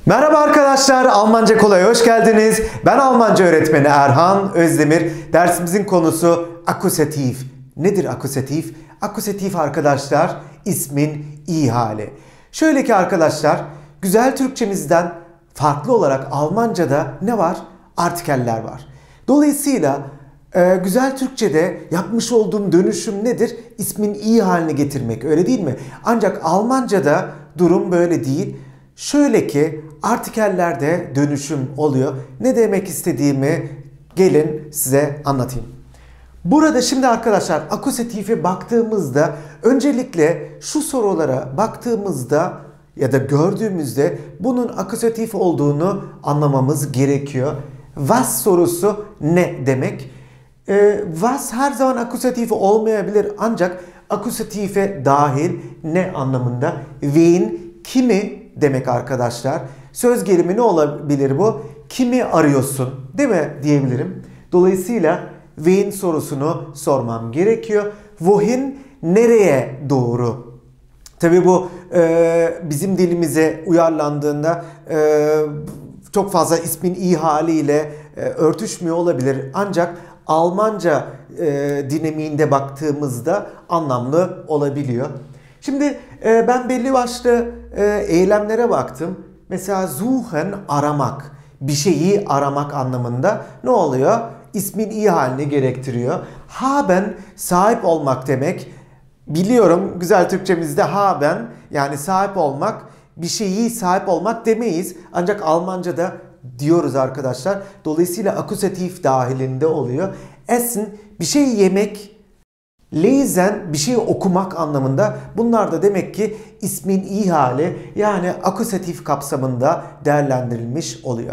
Merhaba arkadaşlar, Almanca Kolay'a hoş geldiniz. Ben Almanca öğretmeni Erhan Özdemir. Dersimizin konusu akusatif. Nedir akusatif? Akusatif arkadaşlar, ismin iyi hali. Şöyle ki arkadaşlar, güzel Türkçemizden farklı olarak Almanca'da ne var? Artikeller var. Dolayısıyla güzel Türkçe'de yapmış olduğum dönüşüm nedir? İsmin iyi haline getirmek, öyle değil mi? Ancak Almanca'da durum böyle değil. Şöyle ki artikellerde dönüşüm oluyor. Ne demek istediğimi gelin size anlatayım. Burada şimdi arkadaşlar akuzatife baktığımızda öncelikle şu sorulara baktığımızda ya da gördüğümüzde bunun akusatif olduğunu anlamamız gerekiyor. Was sorusu ne demek? Was her zaman akusatif olmayabilir ancak akuzatife dahil ne anlamında? Wen, kimi demek arkadaşlar. Söz gelimi ne olabilir bu? Kimi arıyorsun değil mi diyebilirim. Dolayısıyla wen sorusunu sormam gerekiyor. Wohin, nereye doğru? Tabii bu bizim dilimize uyarlandığında çok fazla ismin iyi haliyle örtüşmüyor olabilir. Ancak Almanca dinamiğinde baktığımızda anlamlı olabiliyor. Şimdi ben belli başlı eylemlere baktım. Mesela suchen, aramak. Bir şeyi aramak anlamında ne oluyor? İsmin iyi halini gerektiriyor. Haben, sahip olmak demek. Biliyorum güzel Türkçemizde haben yani sahip olmak, bir şeyi sahip olmak demeyiz. Ancak Almanca'da diyoruz arkadaşlar. Dolayısıyla akusatif dahilinde oluyor. Essen, bir şey yemek. Lesen, bir şey okumak anlamında. Bunlar da demek ki ismin iyi hali yani akusatif kapsamında değerlendirilmiş oluyor.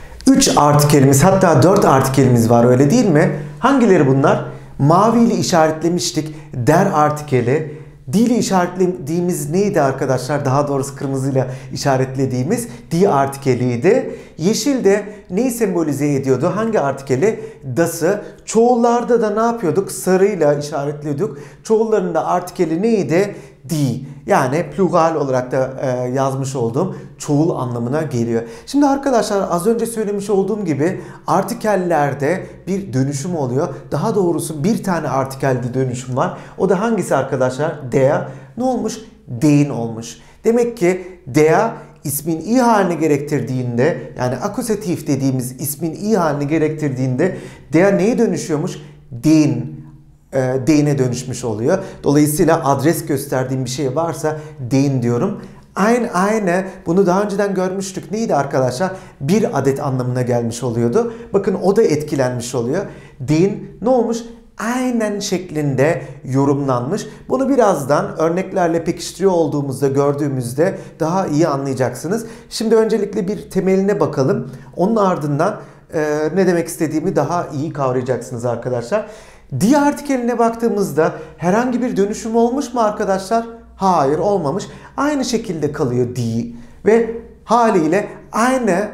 3 artikelimiz hatta 4 artikelimiz var öyle değil mi? Hangileri bunlar? Mavi ile işaretlemiştik. Der artikeli. Dili işaretlediğimiz neydi arkadaşlar? Daha doğrusu kırmızıyla işaretlediğimiz die artikeliydi. Yeşil de neyi sembolize ediyordu? Hangi artikeli? Das'ı. Çoğullarda da ne yapıyorduk? Sarıyla işaretliyorduk. Çoğullarında artikeli neydi? Die. Yani plural olarak da yazmış olduğum çoğul anlamına geliyor. Şimdi arkadaşlar az önce söylemiş olduğum gibi artikellerde bir dönüşüm oluyor. Daha doğrusu bir tane artikelde dönüşüm var. O da hangisi arkadaşlar? Der. Ne olmuş? Den olmuş. Demek ki der ismin iyi halini gerektirdiğinde yani akusatif dediğimiz ismin iyi halini gerektirdiğinde der neye dönüşüyormuş? Den. Den'e dönüşmüş oluyor. Dolayısıyla adres gösterdiğim bir şey varsa den diyorum. Eine, bunu daha önceden görmüştük. Neydi arkadaşlar? Bir adet anlamına gelmiş oluyordu. Bakın o da etkilenmiş oluyor. Den ne olmuş? Aynen şeklinde yorumlanmış. Bunu birazdan örneklerle pekiştiriyor olduğumuzda gördüğümüzde daha iyi anlayacaksınız. Şimdi öncelikle bir temeline bakalım. Onun ardından ne demek istediğimi daha iyi kavrayacaksınız arkadaşlar. Die artikeline baktığımızda herhangi bir dönüşüm olmuş mu arkadaşlar? Hayır, olmamış. Aynı şekilde kalıyor die ve haliyle aynı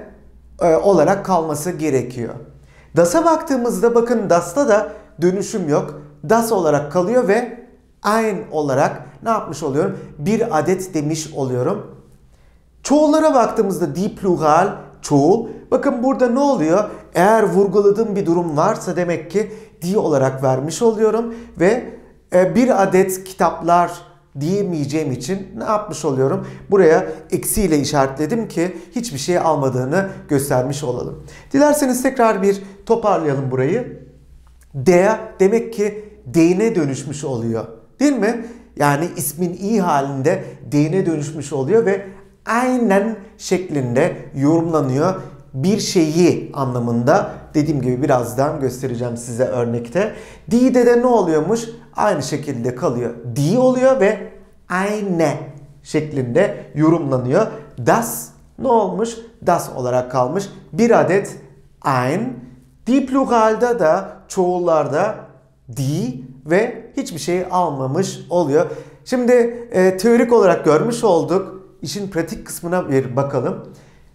olarak kalması gerekiyor. Das'a baktığımızda bakın Das'ta da dönüşüm yok. Das olarak kalıyor ve ein olarak ne yapmış oluyorum? Bir adet demiş oluyorum. Çoğullara baktığımızda die plural çoğul. Bakın burada ne oluyor? Eğer vurguladığım bir durum varsa demek ki die olarak vermiş oluyorum ve bir adet kitaplar diyemeyeceğim için ne yapmış oluyorum? Buraya eksiyle işaretledim ki hiçbir şey almadığını göstermiş olalım. Dilerseniz tekrar bir toparlayalım burayı. Der demek ki den'e dönüşmüş oluyor. Değil mi? Yani ismin iyi halinde den'e dönüşmüş oluyor ve aynen şeklinde yorumlanıyor. Bir şeyi anlamında dediğim gibi birazdan göstereceğim size örnekte. Die'de de ne oluyormuş? Aynı şekilde kalıyor. Die oluyor ve eine şeklinde yorumlanıyor. Das ne olmuş? Das olarak kalmış. Bir adet ein. Die pluralda da çoğullarda die ve hiçbir şey almamış oluyor. Şimdi teorik olarak görmüş olduk. İşin pratik kısmına bir bakalım.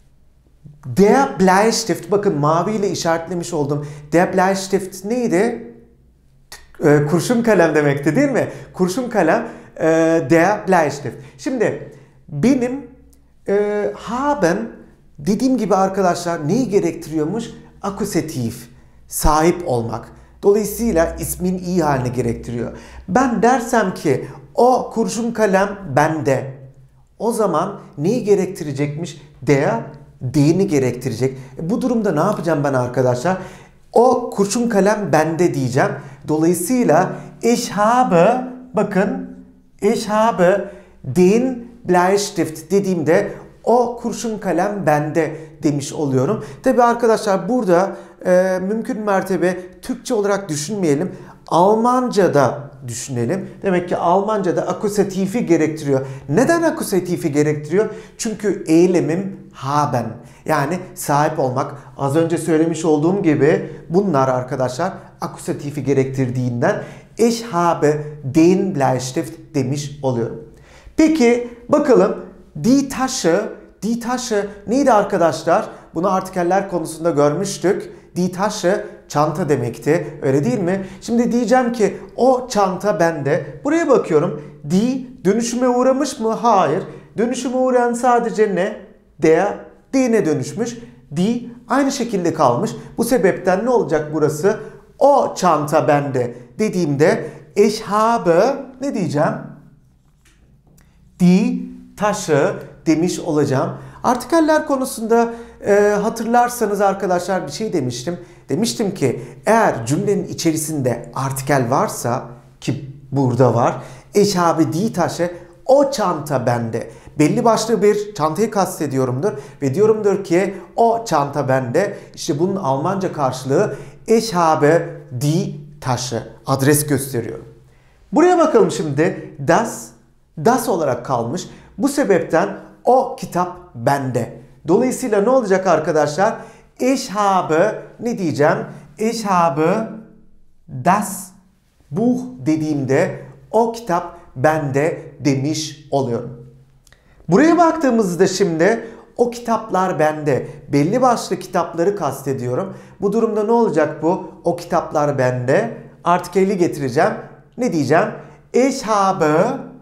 Der Bleistift, bakın mavi ile işaretlemiş oldum. Der Bleistift neydi? Kurşun kalem demekti değil mi? Kurşun kalem, der Bleistift. Şimdi benim haben Dediğim gibi arkadaşlar neyi gerektiriyormuş? Akusatif, sahip olmak. Dolayısıyla ismin iyi halini gerektiriyor. Ben dersem ki o kurşun kalem bende. O zaman neyi gerektirecekmiş? D'ni gerektirecek. Bu durumda ne yapacağım ben arkadaşlar? O kurşun kalem bende diyeceğim. Dolayısıyla ich habe, bakın, ich habe den Bleistift dediğimde o kurşun kalem bende demiş oluyorum. Tabi arkadaşlar burada mümkün mertebe Türkçe olarak düşünmeyelim. Almanca'da düşünelim. Demek ki Almanca'da akuzatifi gerektiriyor. Neden akuzatifi gerektiriyor? Çünkü eylemim haben. Yani sahip olmak. Az önce söylemiş olduğum gibi bunlar arkadaşlar akuzatifi gerektirdiğinden ich habe den Bleistift demiş oluyorum. Peki bakalım die Tasche neydi arkadaşlar? Bunu artikeller konusunda görmüştük. Die Tasche çanta demekti. Öyle değil mi? Şimdi diyeceğim ki o çanta bende. Buraya bakıyorum. Die dönüşüme uğramış mı? Hayır. Dönüşüme uğrayan sadece ne? D'ne dönüşmüş. Die aynı şekilde kalmış. Bu sebepten ne olacak burası? O çanta bende dediğimde ich habe ne diyeceğim? Die Tasche demiş olacağım. Artikeller konusunda hatırlarsanız arkadaşlar bir şey demiştim. Demiştim ki eğer cümlenin içerisinde artikel varsa ki burada var. Ich habe die Tasche, o çanta bende. Belli başlı bir çantayı kastediyorumdur ve diyorumdur ki o çanta bende. İşte bunun Almanca karşılığı ich habe die Tasche. Adres gösteriyorum. Buraya bakalım şimdi. Das olarak kalmış. Bu sebepten o kitap bende. Dolayısıyla ne olacak arkadaşlar? Ich habe ne diyeceğim? Ich habe das Buch dediğimde o kitap bende demiş oluyorum. Buraya baktığımızda şimdi o kitaplar bende. Belli başlı kitapları kastediyorum. Bu durumda ne olacak bu? O kitaplar bende. Artikeli getireceğim. Ne diyeceğim? Ich habe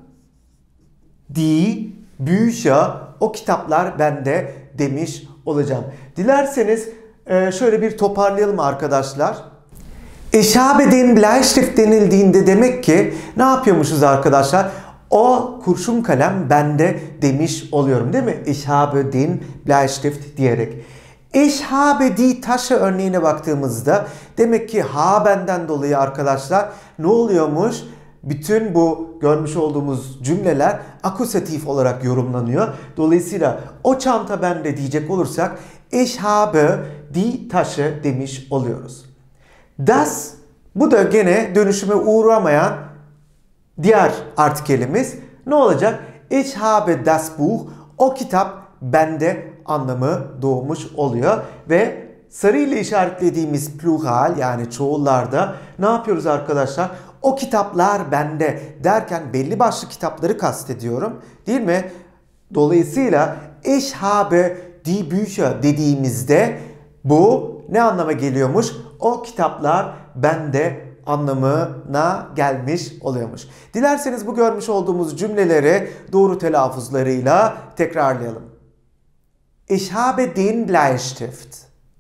die Bücher, o kitaplar bende demiş olacağım. Dilerseniz şöyle bir toparlayalım arkadaşlar. Ich habe den Bleistift denildiğinde demek ki ne yapıyormuşuz arkadaşlar? O kurşun kalem bende demiş oluyorum değil mi? Ich habe den Bleistift diyerek. Ich habe die Tasche örneğine baktığımızda demek ki haben'den dolayı arkadaşlar ne oluyormuş? Bütün bu görmüş olduğumuz cümleler akusatif olarak yorumlanıyor. Dolayısıyla o çanta bende diyecek olursak ich habe die Tasche demiş oluyoruz. Das, bu da gene dönüşüme uğramayan diğer artikelimiz. Ne olacak? Ich habe das Buch, o kitap bende anlamı doğmuş oluyor. Ve sarı ile işaretlediğimiz plural yani çoğullarda ne yapıyoruz arkadaşlar? O kitaplar bende derken belli başlı kitapları kastediyorum. Değil mi? Dolayısıyla ich habe die Bücher dediğimizde bu ne anlama geliyormuş? O kitaplar bende anlamına gelmiş oluyormuş. Dilerseniz bu görmüş olduğumuz cümleleri doğru telaffuzlarıyla tekrarlayalım. Ich habe den Bleistift.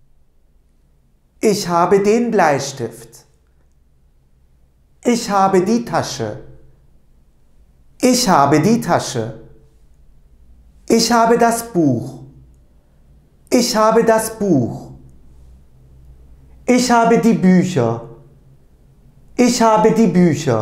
Ich habe den Bleistift. Ich habe die Tasche. Ich habe die Tasche. Ich habe das Buch. Ich habe das Buch. Ich habe die Bücher. Ich habe die Bücher.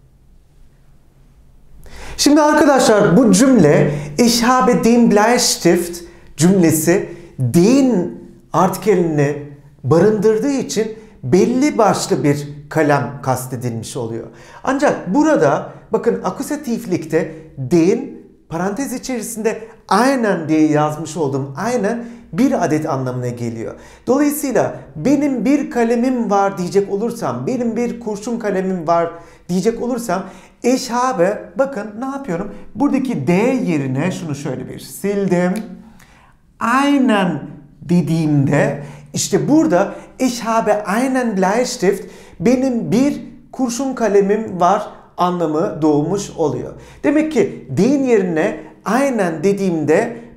Şimdi arkadaşlar bu cümle Ich habe den Bleistift cümlesi den artikelini barındırdığı için belli başlı bir kalem kastedilmiş oluyor. Ancak burada bakın akusatiflikte den parantez içerisinde aynen diye yazmış olduğum aynen bir adet anlamına geliyor. Dolayısıyla benim bir kalemim var diyecek olursam, benim bir kurşun kalemim var diyecek olursam ich habe, bakın ne yapıyorum? Buradaki D yerine şunu şöyle bir sildim. Aynen dediğimde işte burada ich habe einen Bleistift, benim bir kurşun kalemim var anlamı doğmuş oluyor. Demek ki den yerine aynen dediğimde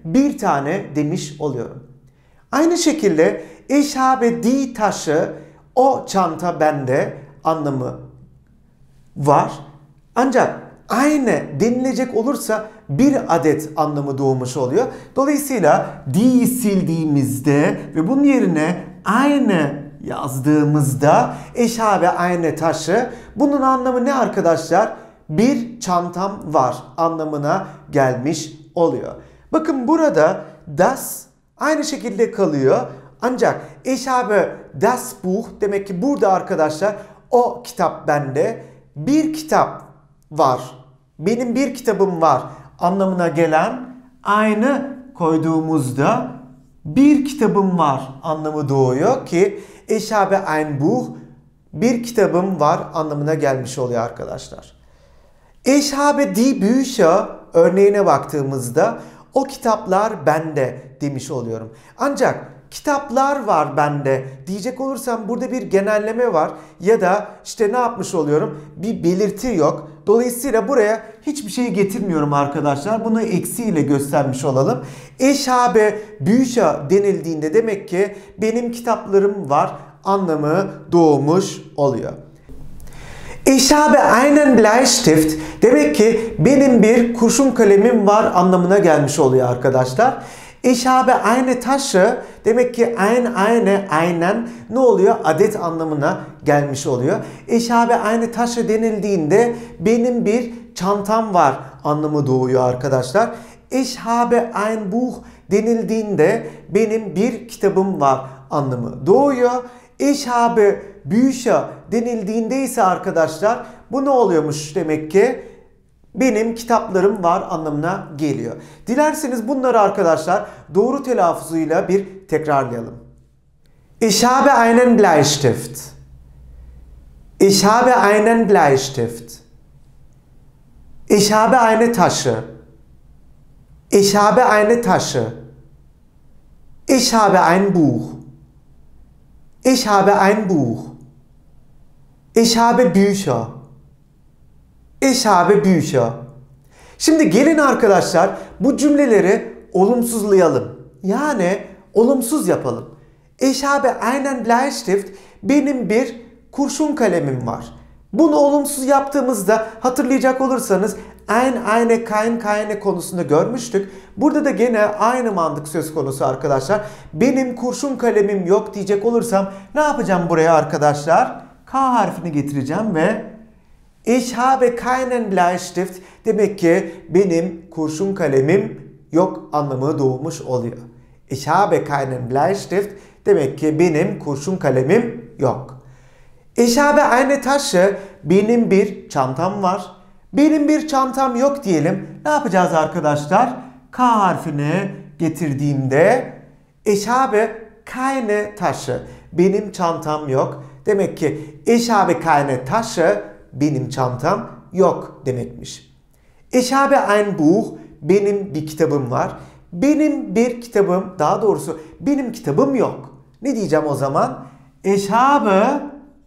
bir tane demiş oluyorum. Aynı şekilde ich habe die Tasche, o çanta bende anlamı var. Ancak aynı denilecek olursa bir adet anlamı doğmuş oluyor. Dolayısıyla die sildiğimizde ve bunun yerine aynı yazdığımızda ich habe eine Tasche, bunun anlamı ne arkadaşlar? Bir çantam var anlamına gelmiş oluyor. Bakın burada das aynı şekilde kalıyor. Ancak ich habe das Buch, demek ki burada arkadaşlar o kitap bende, bir kitap var, benim bir kitabım var anlamına gelen aynı koyduğumuzda bir kitabım var anlamı doğuyor ki ich habe ein Buch, bir kitabım var anlamına gelmiş oluyor arkadaşlar. Ich habe die Bücher örneğine baktığımızda o kitaplar bende demiş oluyorum. Ancak kitaplar var bende diyecek olursam burada bir genelleme var ya da işte ne yapmış oluyorum? Bir belirti yok. Dolayısıyla buraya hiçbir şey getirmiyorum arkadaşlar. Bunu eksiyle göstermiş olalım. Ich habe Bücher denildiğinde demek ki benim kitaplarım var anlamı doğmuş oluyor. Ich habe einen Bleistift, demek ki benim bir kurşun kalemim var anlamına gelmiş oluyor arkadaşlar. Ich habe eine Tasche, demek ki einen ne oluyor? Adet anlamına gelmiş oluyor. Ich habe eine Tasche denildiğinde benim bir çantam var anlamı doğuyor arkadaşlar. Ich habe ein Buch denildiğinde benim bir kitabım var anlamı doğuyor. Ich habe Bücher denildiğinde ise arkadaşlar bu ne oluyormuş demek ki? Benim kitaplarım var anlamına geliyor. Dilerseniz bunları arkadaşlar doğru telaffuzuyla bir tekrarlayalım. Ich habe einen Bleistift. Ich habe einen Bleistift. Ich habe eine Tasche. Ich habe eine Tasche. Ich habe ein Buch. Ich habe ein Buch. Ich habe Bücher. Ich habe Bücher. Şimdi gelin arkadaşlar bu cümleleri olumsuzlayalım. Yani olumsuz yapalım. Ich habe einen Bleistift. Benim bir kurşun kalemim var. Bunu olumsuz yaptığımızda hatırlayacak olursanız eine, kein, keine konusunda görmüştük. Burada da gene aynı mantık söz konusu arkadaşlar. Benim kurşun kalemim yok diyecek olursam ne yapacağım buraya arkadaşlar? K harfini getireceğim ve ich habe keinen Bleistift, demek ki benim kurşun kalemim yok anlamı doğmuş oluyor. Ich habe keinen Bleistift, demek ki benim kurşun kalemim yok. Ich habe eine Tasche, benim bir çantam var. Benim bir çantam yok diyelim. Ne yapacağız arkadaşlar? K harfini getirdiğimde ich habe keine Tasche, benim çantam yok. Demek ki ich habe keine Tasche, benim çantam yok demekmiş. Ich habe ein Buch, benim bir kitabım var. Benim bir kitabım, daha doğrusu benim kitabım yok. Ne diyeceğim o zaman? Ich habe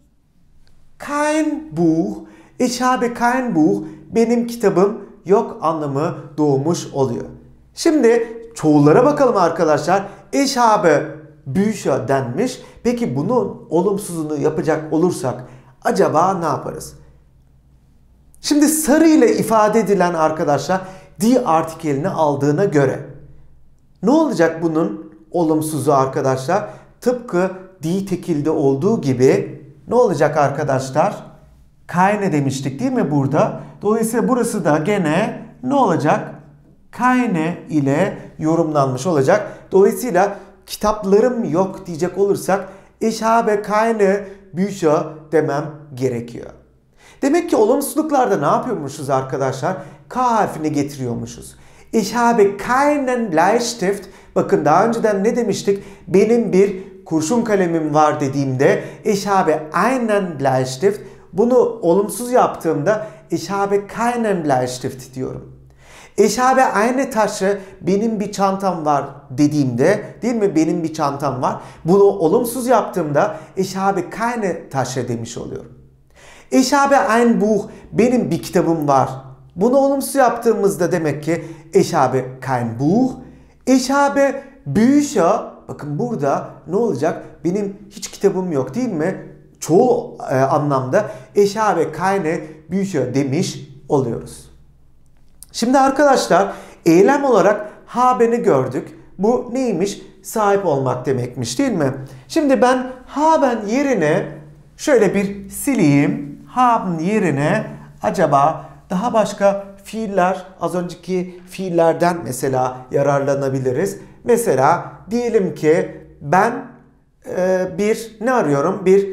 kein Buch. Ich habe kein Buch. Benim kitabım yok anlamı doğmuş oluyor. Şimdi çoğullara bakalım arkadaşlar. Ich habe Bücher denmiş. Peki bunun olumsuzunu yapacak olursak acaba ne yaparız? Şimdi sarı ile ifade edilen arkadaşlar die artikelini aldığına göre ne olacak bunun olumsuzu arkadaşlar? Tıpkı die tekilde olduğu gibi ne olacak arkadaşlar? Keine demiştik değil mi burada? Dolayısıyla burası da gene ne olacak? Keine ile yorumlanmış olacak. Dolayısıyla kitaplarım yok diyecek olursak ich habe keine Bücher demem gerekiyor. Demek ki olumsuzluklarda ne yapıyormuşuz arkadaşlar? K harfini getiriyormuşuz. Ich habe keinen Bleistift. Bakın daha önceden ne demiştik? Benim bir kurşun kalemim var dediğimde ich habe einen Bleistift. Bunu olumsuz yaptığımda ich habe keinen Bleistift diyorum. Ich habe eine Tasche, benim bir çantam var dediğimde, değil mi? Benim bir çantam var. Bunu olumsuz yaptığımda ich habe keine Tasche demiş oluyorum. Ich habe ein Buch, benim bir kitabım var. Bunu olumsuz yaptığımızda demek ki ich habe kein Buch. Ich habe Bücher. Bakın burada ne olacak? Benim hiç kitabım yok değil mi? Çoğu anlamda ich habe keine Bücher demiş oluyoruz. Şimdi arkadaşlar eylem olarak habe'ni gördük. Bu neymiş? Sahip olmak demekmiş değil mi? Şimdi ben haben yerine şöyle bir sileyim. Haben yerine acaba daha başka fiiller, az önceki fiillerden mesela yararlanabiliriz. Mesela diyelim ki ben bir ne arıyorum? Bir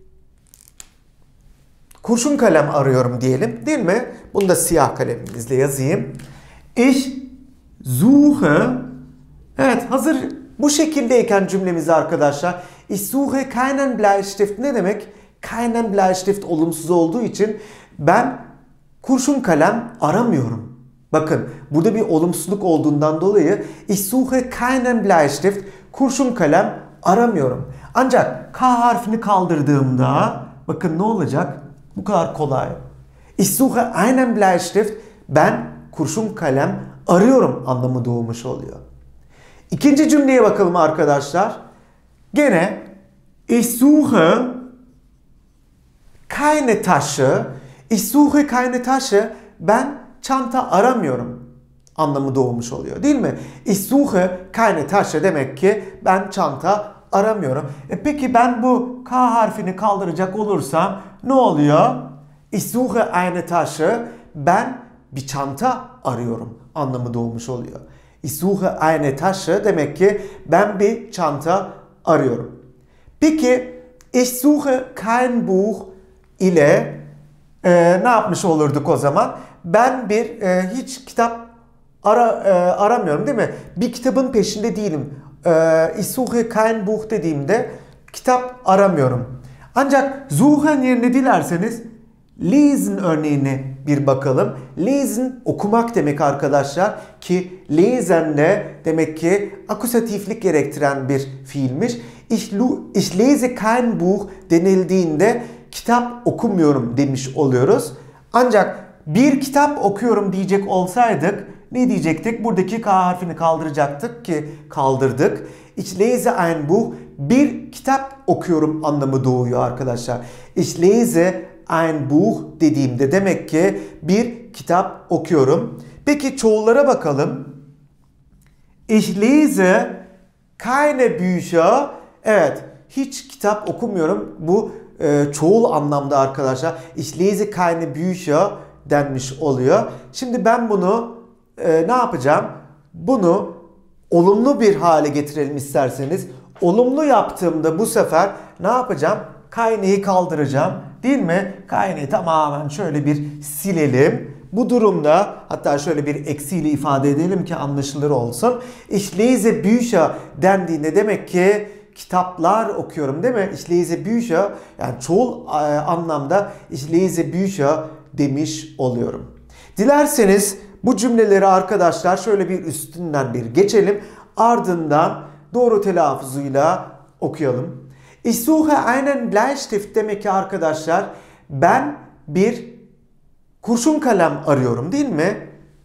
kurşun kalem arıyorum diyelim değil mi? Bunu da siyah kalemimizle yazayım. Ich suche. Evet, hazır bu şekildeyken cümlemizi arkadaşlar. Ich suche keinen Bleistift ne demek? Keinen Bleistift olumsuz olduğu için ben kurşun kalem aramıyorum. Bakın burada bir olumsuzluk olduğundan dolayı ich suche keinen Bleistift, kurşun kalem aramıyorum. Ancak K harfini kaldırdığımda bakın ne olacak? Bu kadar kolay. Ich suche einen Bleistift, ben kurşun kalem arıyorum anlamı doğmuş oluyor. İkinci cümleye bakalım arkadaşlar. Gene ich suche keine Tasche. Ich suche keine Tasche. Ben çanta aramıyorum anlamı doğmuş oluyor değil mi? Ich suche keine Tasche demek ki ben çanta aramıyorum. Peki ben bu K harfini kaldıracak olursam ne oluyor? Ich suche eine Tasche. Ben bir çanta arıyorum anlamı doğmuş oluyor. Ich suche eine Tasche demek ki ben bir çanta arıyorum. Peki ich suche kein Buch ile ne yapmış olurduk o zaman? Ben bir hiç kitap aramıyorum değil mi? Bir kitabın peşinde değilim. Ich suche kein Buch dediğimde kitap aramıyorum. Ancak suchen yerine dilerseniz lesen örneğine bir bakalım. Lesen okumak demek arkadaşlar ki lesen de demek ki akusatiflik gerektiren bir fiilmiş. Ich lese kein Buch denildiğinde kitap okumuyorum demiş oluyoruz. Ancak bir kitap okuyorum diyecek olsaydık ne diyecektik? Buradaki K harfini kaldıracaktık ki kaldırdık. Ich lese ein Buch, bir kitap okuyorum anlamı doğuyor arkadaşlar. Ich lese ein Buch dediğimde demek ki bir kitap okuyorum. Peki çoğullara bakalım. Ich lese keine Bücher. Evet, hiç kitap okumuyorum. Bu çoğul anlamda arkadaşlar. Ich lese keine Bücher denmiş oluyor. Şimdi ben bunu ne yapacağım? Bunu olumlu bir hale getirelim isterseniz. Olumlu yaptığımda bu sefer ne yapacağım? Kayneyi kaldıracağım. Değil mi? Kayneyi tamamen şöyle bir silelim. Bu durumda hatta şöyle bir eksiyle ifade edelim ki anlaşılır olsun. Ich lese Bücher dendiğinde demek ki kitaplar okuyorum değil mi? Ich lese Bücher yani çoğul anlamda ich lese Bücher demiş oluyorum. Dilerseniz bu cümleleri arkadaşlar şöyle bir üstünden bir geçelim. Ardından doğru telaffuzuyla okuyalım. Ich suche einen Bleistift demek ki arkadaşlar ben bir kurşun kalem arıyorum değil mi?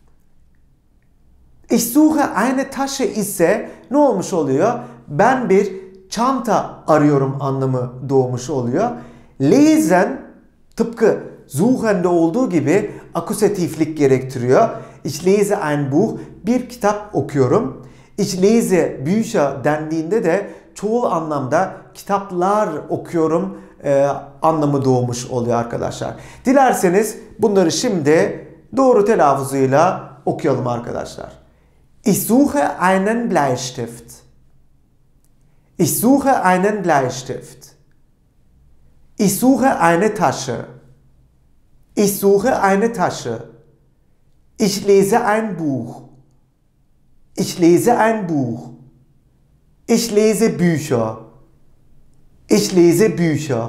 Ich suche eine Tasche ise ne olmuş oluyor? Ben bir çanta arıyorum anlamı doğmuş oluyor. Lesen tıpkı suchen'de olduğu gibi akusatiflik gerektiriyor. Ich lese ein Buch, bir kitap okuyorum. Ich lese Bücher dendiğinde de çoğul anlamda kitaplar okuyorum anlamı doğmuş oluyor arkadaşlar. Dilerseniz bunları şimdi doğru telaffuzuyla okuyalım arkadaşlar. Ich suche einen Bleistift. Ich suche einen Bleistift. Ich suche eine Tasche. Ich suche eine Tasche. Ich lese ein Buch. Ich lese ein Buch. Ich lese Bücher. Ich lese Bücher.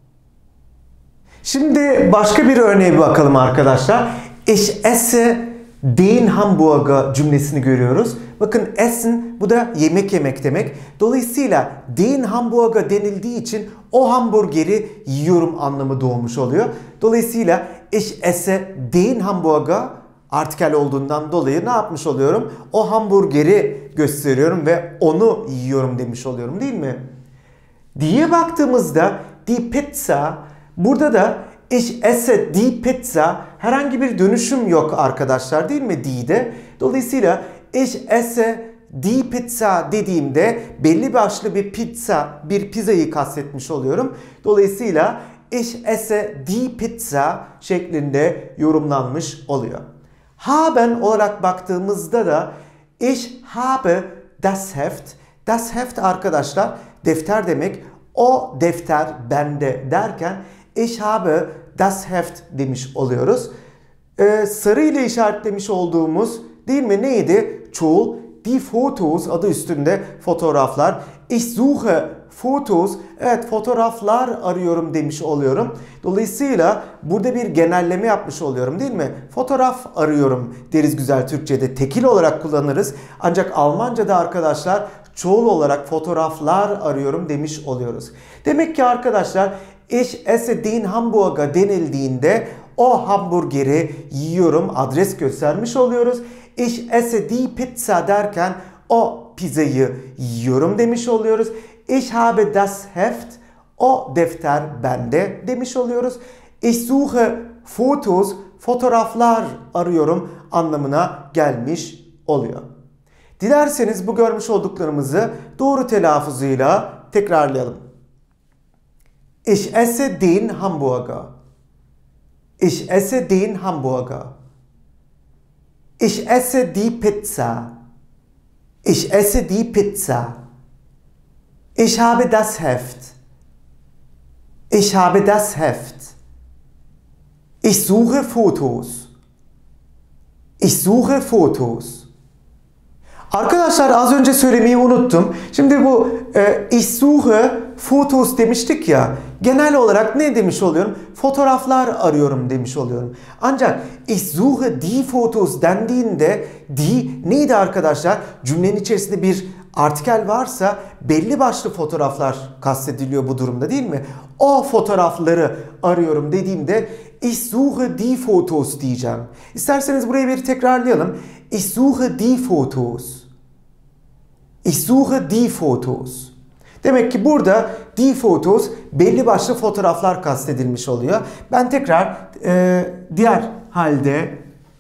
Şimdi başka bir örneğe bir bakalım arkadaşlar. Ich esse den Hamburger cümlesini görüyoruz. Bakın essen bu da yemek yemek demek. Dolayısıyla den Hamburger denildiği için o hamburgeri yiyorum anlamı doğmuş oluyor. Dolayısıyla ich esse den Hamburger artikel olduğundan dolayı ne yapmış oluyorum? O hamburgeri gösteriyorum ve onu yiyorum demiş oluyorum değil mi? Die'ye baktığımızda die Pizza, burada da ich esse die Pizza, herhangi bir dönüşüm yok arkadaşlar değil mi die'de? Dolayısıyla ich esse die Pizza dediğimde belli başlı bir pizzayı kastetmiş oluyorum. Dolayısıyla ich esse die Pizza şeklinde yorumlanmış oluyor. Haben olarak baktığımızda da ich habe das Heft. Das Heft arkadaşlar defter demek. O defter bende derken ich habe das Heft demiş oluyoruz. Sarı ile işaretlemiş olduğumuz değil mi neydi? Çoğul. Die Fotos adı üstünde fotoğraflar. Ich suche Fotos. Evet fotoğraflar arıyorum demiş oluyorum. Dolayısıyla burada bir genelleme yapmış oluyorum değil mi? Fotoğraf arıyorum deriz güzel Türkçe'de. Tekil olarak kullanırız. Ancak Almanca'da arkadaşlar çoğul olarak fotoğraflar arıyorum demiş oluyoruz. Demek ki arkadaşlar ich esse den Hamburger denildiğinde o hamburgeri yiyorum adres göstermiş oluyoruz. Ich esse die Pizza derken o pizzayı yiyorum demiş oluyoruz. Ich habe das Heft, o defter bende demiş oluyoruz. Ich suche Fotos, fotoğraflar arıyorum anlamına gelmiş oluyor. Dilerseniz bu görmüş olduklarımızı doğru telaffuzuyla tekrarlayalım. Ich esse den Hamburger. Ich esse den Hamburger. Ich esse die Pizza. Ich esse die Pizza. Ich habe das Heft. Ich habe das Heft. Ich suche Fotos. Ich suche Fotos. Arkadaşlar az önce söylemeyi unuttum. Şimdi bu ich suche Fotos demiştik ya. Genel olarak ne demiş oluyorum? Fotoğraflar arıyorum demiş oluyorum. Ancak ich suche die Fotos dendiğinde die neydi arkadaşlar? Cümlenin içerisinde bir artikel varsa belli başlı fotoğraflar kastediliyor bu durumda değil mi? O fotoğrafları arıyorum dediğimde ich suche die Fotos diyeceğim. İsterseniz burayı bir tekrarlayalım. Ich suche die Fotos. Ich suche die Fotos. Demek ki burada die Fotos belli başlı fotoğraflar kastedilmiş oluyor. Ben tekrar diğer halde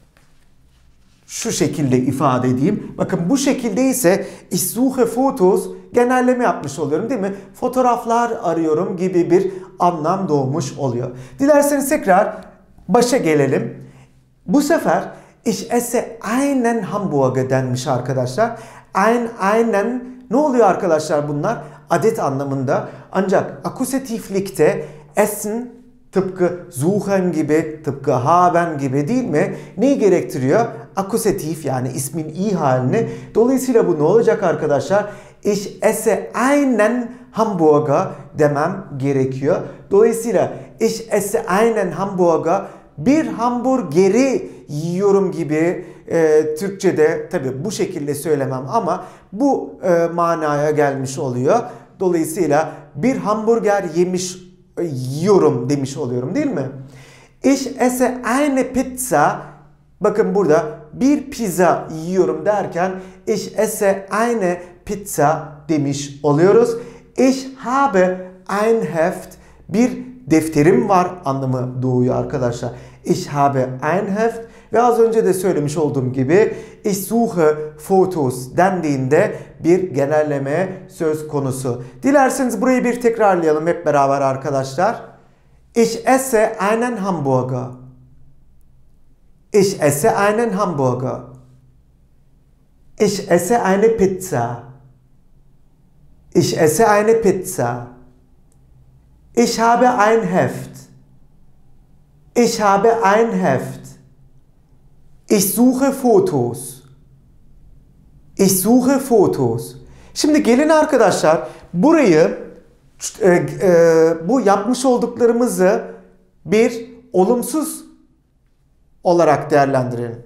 şu şekilde ifade edeyim. Bakın bu şekilde ise ich suche Fotos genelleme yapmış oluyorum değil mi? Fotoğraflar arıyorum gibi bir anlam doğmuş oluyor. Dilerseniz tekrar başa gelelim. Bu sefer ich esse einen Hamburger denmiş arkadaşlar. Einen ne oluyor arkadaşlar bunlar? Adet anlamında. Ancak akusatiflikte essen tıpkı suchen gibi, tıpkı haben gibi değil mi? Neyi gerektiriyor? Akusatif yani ismin i halini. Dolayısıyla bu ne olacak arkadaşlar? Ich esse einen Hamburger demem gerekiyor. Dolayısıyla ich esse einen Hamburger bir hamburgeri yiyorum gibi Türkçe'de tabi bu şekilde söylemem ama bu manaya gelmiş oluyor. Dolayısıyla bir hamburger yiyorum demiş oluyorum değil mi? Ich esse eine Pizza. Bakın burada bir pizza yiyorum derken ich esse eine Pizza demiş oluyoruz. Ich habe ein Heft. Bir defterim var anlamı doğuyor arkadaşlar. Ich habe ein Heft. Ve az önce de söylemiş olduğum gibi ich suche Fotos dendiğinde bir genelleme söz konusu. Dilerseniz burayı bir tekrarlayalım hep beraber arkadaşlar. Ich esse einen Hamburger. Ich esse einen Hamburger. Ich esse eine Pizza. Ich esse eine Pizza. Ich habe ein Heft. Ich habe ein Heft. Ich suche Fotos. Ich suche Fotos. Şimdi gelin arkadaşlar burayı bu yapmış olduklarımızı bir olumsuz olarak değerlendirelim.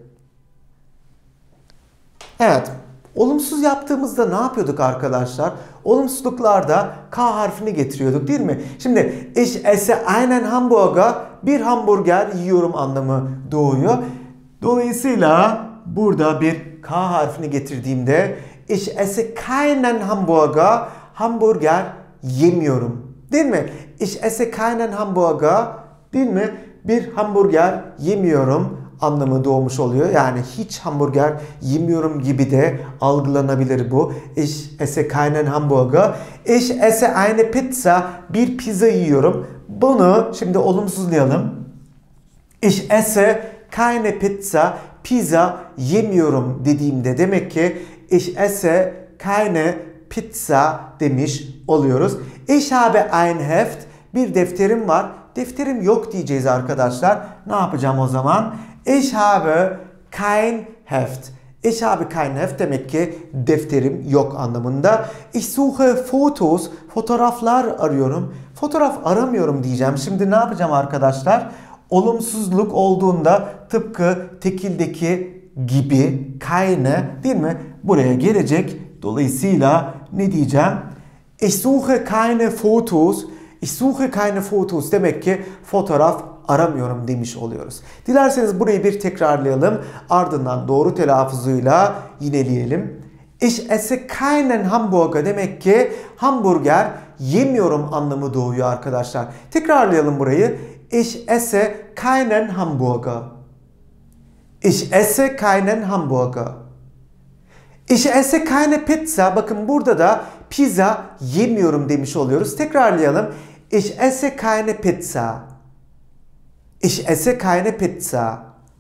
Evet. Olumsuz yaptığımızda ne yapıyorduk arkadaşlar? Olumsuzluklarda K harfini getiriyorduk değil mi? Şimdi ich esse einen Hamburger bir hamburger yiyorum anlamı doğuyor. Dolayısıyla burada bir K harfini getirdiğimde ich esse keinen Hamburger. Hamburger yemiyorum. Değil mi? Ich esse keinen Hamburger. Değil mi? Bir hamburger yemiyorum anlamı doğmuş oluyor. Yani hiç hamburger yemiyorum gibi de algılanabilir bu. Ich esse keinen Hamburger. Ich esse eine Pizza. Bir pizza yiyorum. Bunu şimdi olumsuzlayalım. Ich esse keine Pizza. Pizza yemiyorum dediğimde demek ki ich esse keine Pizza demiş oluyoruz. Ich habe ein Heft. Bir defterim var. Defterim yok diyeceğiz arkadaşlar. Ne yapacağım o zaman? Ich habe kein Heft. Ich habe kein Heft demek ki defterim yok anlamında. Ich suche Fotos. Fotoğraflar arıyorum. Fotoğraf aramıyorum diyeceğim. Şimdi ne yapacağım arkadaşlar? Olumsuzluk olduğunda tıpkı tekildeki gibi keine değil mi? Buraya gelecek. Dolayısıyla ne diyeceğim? Ich suche keine Fotos. Ich suche keine Fotos demek ki fotoğraf aramıyorum demiş oluyoruz. Dilerseniz burayı bir tekrarlayalım. Ardından doğru telaffuzuyla yineleyelim. Ich esse keinen Hamburger demek ki hamburger yemiyorum anlamı doğuyor arkadaşlar. Tekrarlayalım burayı. Ich esse keinen Hamburger. Ich esse keinen Hamburger. Ich esse keine Pizza. Bakın burada da pizza yemiyorum demiş oluyoruz. Tekrarlayalım. Ich esse keine Pizza. Ich esse keine Pizza.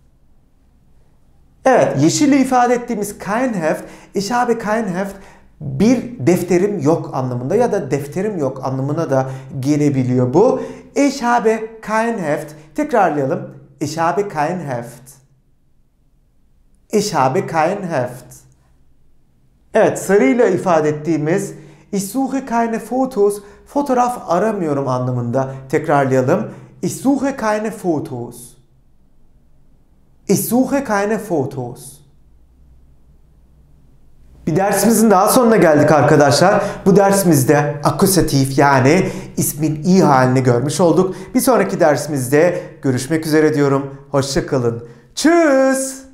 Evet, yeşille ifade ettiğimiz kein Heft, ich habe kein Heft, bir defterim yok anlamında ya da defterim yok anlamına da gelebiliyor bu. Ich habe kein Heft. Tekrarlayalım. Ich habe kein Heft. Ich habe kein Heft. Evet, sarıyla ifade ettiğimiz ich suche keine Fotos, fotoğraf aramıyorum anlamında. Tekrarlayalım. Ich suche keine Fotos. Ich suche keine Fotos. Bir dersimizin daha sonuna geldik arkadaşlar. Bu dersimizde akusatif yani ismin i halini görmüş olduk. Bir sonraki dersimizde görüşmek üzere diyorum. Hoşça kalın. Tschüss.